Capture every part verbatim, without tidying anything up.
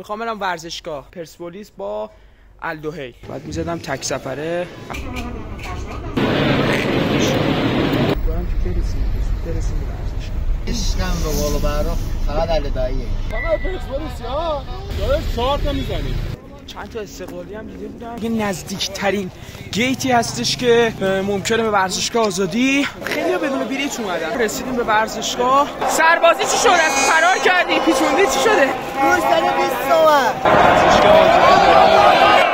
میخوام برم ورزشگاه پرسپولیس با الدوهی. بعد میزدم تک سفره. دارم که برسیم برسیم به ورزشگاه. عشقم به بالا برا فقط الدوهیه. فقط پرسپولیس ها داره چهار تا میزنیم. چند تا استقلالی هم دیده بودم. یه نزدیکترین گیتی هستش که ممکنه به ورزشگاه آزادی. خیلی بدون بلیط اومدن. رسیدیم به ورزشگاه. سربازی چی شد؟ از فرار کردی؟ پیچوندی چی شده؟ روز داره بیست تومن. ورزشگاه آزادی.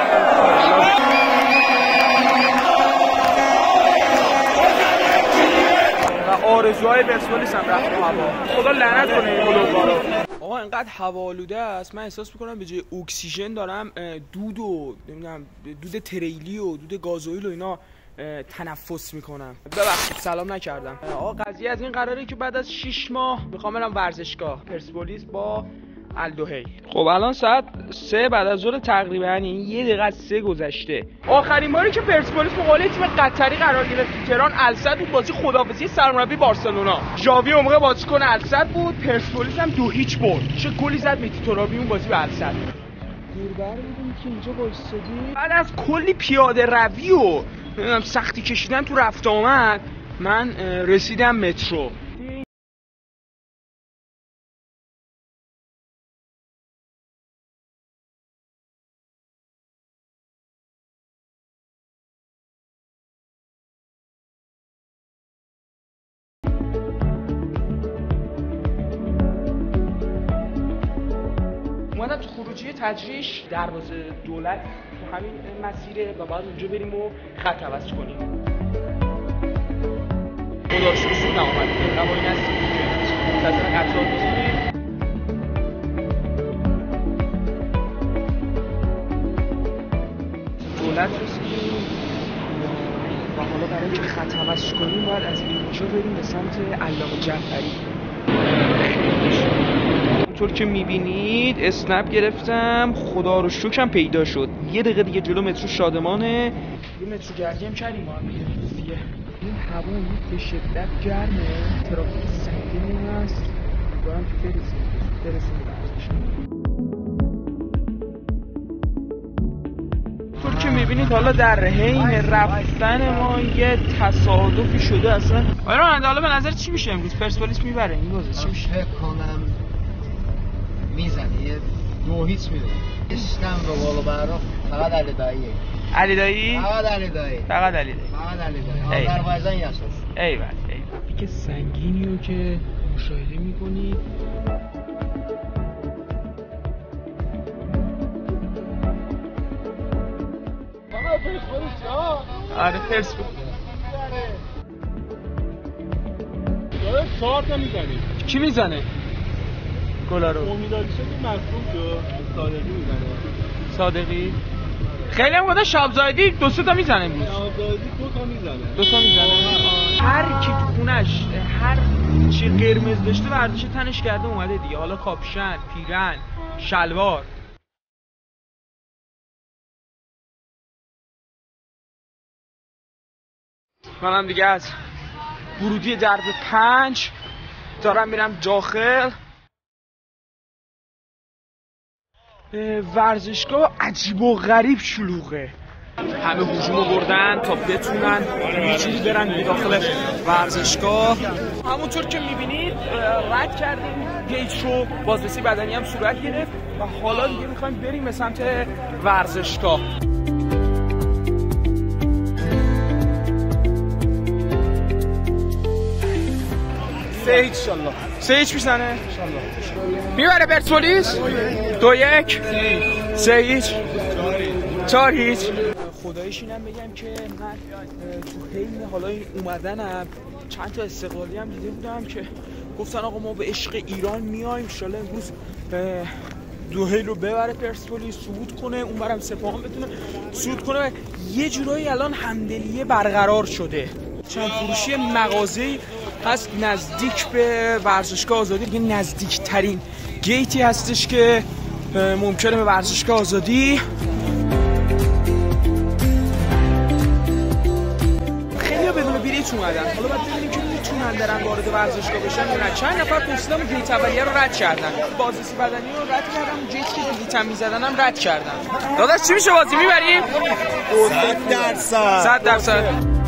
و آرزوهای پرسپولیس هم رفت تو هوا. خدا لعنت کنه این بلوغارو. آقا اینقدر هوا آلوده است، من احساس میکنم به جای اکسیژن دارم دود و نمیدونم دود تریلی و دود گازوئیل و اینا تنفس میکنم. ببخشید سلام نکردم. آقا قضیه از این قراره که بعد از شش ماه میخوام برم ورزشگاه پرسپولیس با الدوهی. خب الان ساعت سه بعد از ظهر تقریبا، یعنی یه دقیقه از سه گذشته. آخرین باری که پرسپولیس مقابل تیم قطری قرار گرفت تو تهران السد بود، بازی خداحافظی سرمربی بارسلونا. ژاوی اون موقع بازیکن السد بود، پرسپولیس هم دو هیچ برد. چه گلی زد مهدی ترابی اون بازی به السد. دوربر بودیم که اینجا وایسادیم. بعد از کلی پیاده روی و نمیدونم سختی کشیدن تو رفت آمد، من رسیدم مترو. اومدم تو خروجی تجریش دروازه دولت تو همین مسیره و باید اونجا بریم و خط عوض کنیم. خدا شکر سود نامد هوایی نستیم که منتظر قطار بزنیم. دولت رسیدیم و حالا برای اینکه خط عوض کنیم باید از اینجا بریم به سمت علامه جعفری. طور که میبینید اسنپ گرفتم، خدا رو شکرم پیدا شد. یه دقیقه دیگه جلو مترو شادمانه. یه مترو گردی هم کردیم ما هم دیگه. این هوا به شدت گرمه، ترافیک سنگینی هست. دارم که برسیم برسیم به ورزشگاه. طور که میبینید حالا در حین رفتن ما یه تصادفی شده اصلا. آره من حالا به نظر چی میشه امروز؟ پرسپولیس میبره این بازی چی میشه؟ فکر کنم میزنه یه دو هیچ میره. عشقم به بالا برا فقط الدوهیه. الدوهی؟ فقط الدوهی. فقط الدوهی. فقط الدوهی. آذربایجان یاسوس. ایول ایول. که سنگینی رو که مشاهده میکنید. فقط پرسپولیس ها. آره پرسپولیس. داره چهار تا میزنیم. کی میزنه؟ گلا رو. امیدواری شد این مصروف شد. صادقی میزنه. صادقی؟ خیلی هم بوده شابزایدی دو سه تا میزنه امروز. شابزایدی دو تا میزنه. دو تا میزنه. هر کی تو خونش هر چی قرمز داشته ورزش تنش کرده اومده دیگه. حالا کاپشن، پیرن، شلوار. منم دیگه از ورودی درب پنج دارم میرم داخل. ورزشگاه عجیب و غریب شلوغه. همه هجومو بردن تا بتونن یه چیزی برن به داخل ورزشگاه. همونطور که میبینید رد کردیم گیت رو، بازرسی بدنی هم صورت گرفت و حالا دیگه میخوایم بریم به سمت ورزشگاه. سه هیچ انشالله. سه هیچ میزنه انشالله. میبره پرسپولیس؟ دو یک. سه هیچ. چهار هیچ. خداییش اینم بگم که من تو حین حالا این اومدنم چند تا استقلالی هم دیده بودم که گفتن آقا ما به عشق ایران میایم، انشالله امروز دوهیل رو ببره پرسپولیس، صعود کنه، اون برم سپاهان بتونه صعود کنه. یه جورایی الان همدلیه برقرار شده. چند فروشی مغازه‌ای هست نزدیک به ورزشگاه آزادی، دیگه نزدیکترین گیتی هستش که ممکنه به ورزشگاه آزادی. خیلی ها بدون بلیط اومدن، حالا باید ببینیم که میتونن برن وارد ورزشگاه بشن یا نه. چند نفر پرسیدم گیت اولیه رو رد کردن، بازرسی بدنی رو رد کردن، گیت که گیت میزدن هم رد کردن. داداش چی میشه بازی میبریم؟ صد درصد صد درصد.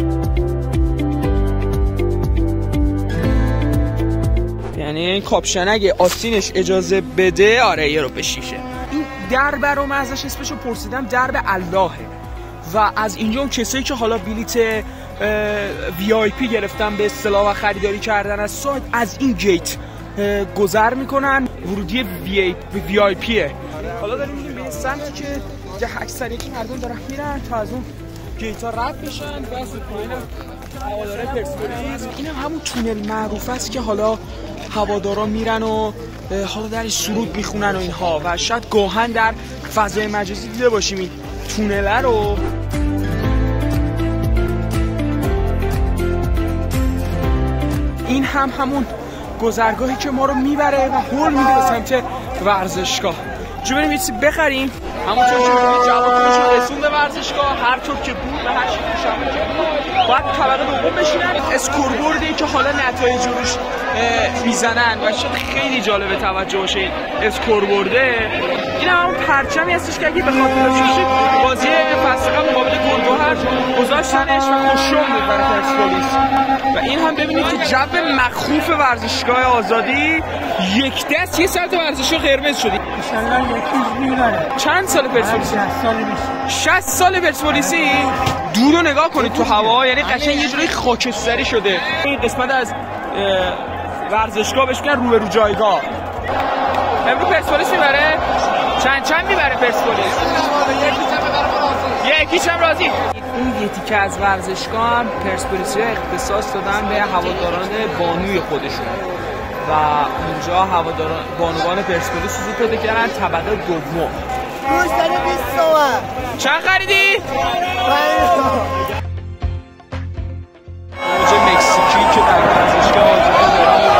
یعنی این کاپشن اگه آستینش اجازه بده آره یه رو بشیشه. این درب رو من ازش اسمشو پرسیدم، درب اللهه و از اینجا اون کسایی که حالا بلیت وی آی پی گرفتن به اصطلاح و خریداری کردن از سایت از این گیت گذر میکنن. ورودی وی آی پیه. حالا داریم میریم به سمتی که یه اکثریت مردم دارن میرن تا از اون گیت ها رد بشن و از پایین هواداره پرسپولیس. این هم همون تونل معروف است که حالا هوادارا میرن و حالا درش سرود میخونن و اینها و شاید گاهن در فضای مجازی دیده باشیم این تونله رو. این هم همون گذرگاهی که ما رو میبره و هول میده به سمت ورزشگاه. جو بریم یه چیزی بخریم. همونطور که می‌بینید جوابش رو رسون به ورزشگاه، هر طور که بود به هر شکلی که بود باید طبقه دوم بشینن. اسکوربوردی که حالا نتایج روش میزنن و شاید خیلی جالب توجه باشه این اسکوربورده. این هم همون پرچمی هستش که اگه به خاطر باشید بازی فصل قبل مقابل گلگهر گذاشتنش و خوشم بود برای پرسپولیس. و این هم ببینید که جو مخوف ورزشگاه آزادی یک دست یه سمت ورزشگاه قرمز شدی. انشالله یکیش میبره. چند سال پرسپولیسی؟ شصت سال میشه. شصت سال پرسپولیسی؟ دور رو نگاه کنید تو هوا، یعنی قشنگ یه جوری خاکستری شده. این قسمت از ورزشگاه بهش میگن روبرو جایگاه. امروز پرسپولیس میبره؟ چند چند میبره پرسپولیس؟ یکیش هم راضی. این یه تیکه از ورزشگاه هم پرسپولیسی اختصاص دادن به هواداران بانوی خودشون و اونجا هواداران بانوان پرسپولیس حضور پیدا کردن طبقه دوم. روز داره بیست تومن. چند خریدی؟ پنج تومن. موج مکزیکی که در ورزشگاه آزادی دارن.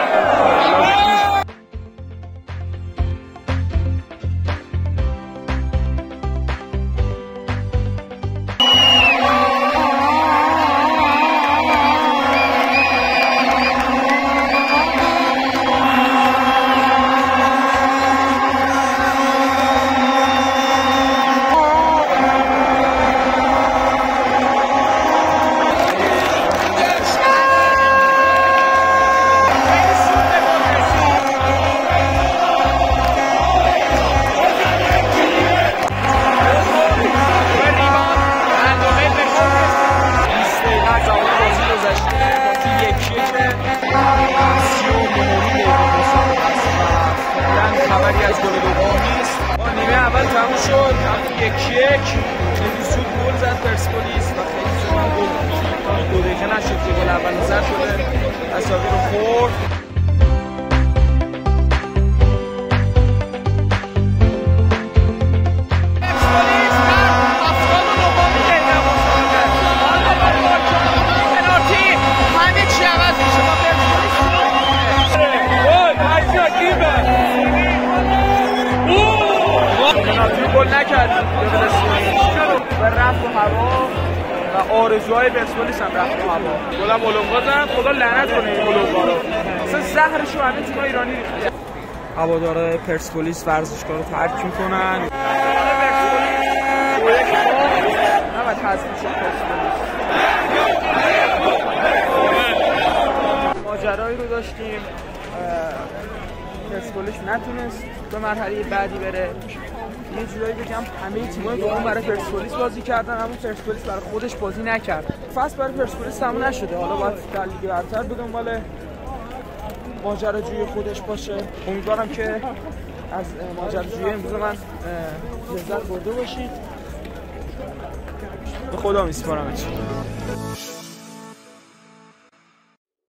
خبری از گل دوم نیست. نیمه اول تموم شد، همون یک یک خیلی زود گل زد پرسپولیس و خیلی زود هم گل دو دقیقه نشد که گل اول زد شده مساوی رو خورد. گل نکرد و رفت و هوا و آرزوهای پرسپولیس هم رفت و هوا. گلم اولونگا زد، خدا لعنت کنه این اولونگا رو. اصلا زهرش رو همه تیم‌های ایرانی ریخته. هوادارهای پرسپولیس ورزشگاه رو ترک می‌کنن. نباید حذف شد پرسپولیس. ماجرایی رو داشتیم. پرسپولیس نتونست به مرحله بعدی بره. یه جورایی بگم همه تیم‌های دوم برای پرسپولیس بازی کردن اما پرسپولیس برای خودش بازی نکرد. فصل برای پرسپولیس تموم نشده. حالا باید در لیگ برتر به دنبال ماجراجویی خودش باشه. امیدوارم که از ماجراجویی امروز من لذت برده باشید. به خدا میسپارمتون.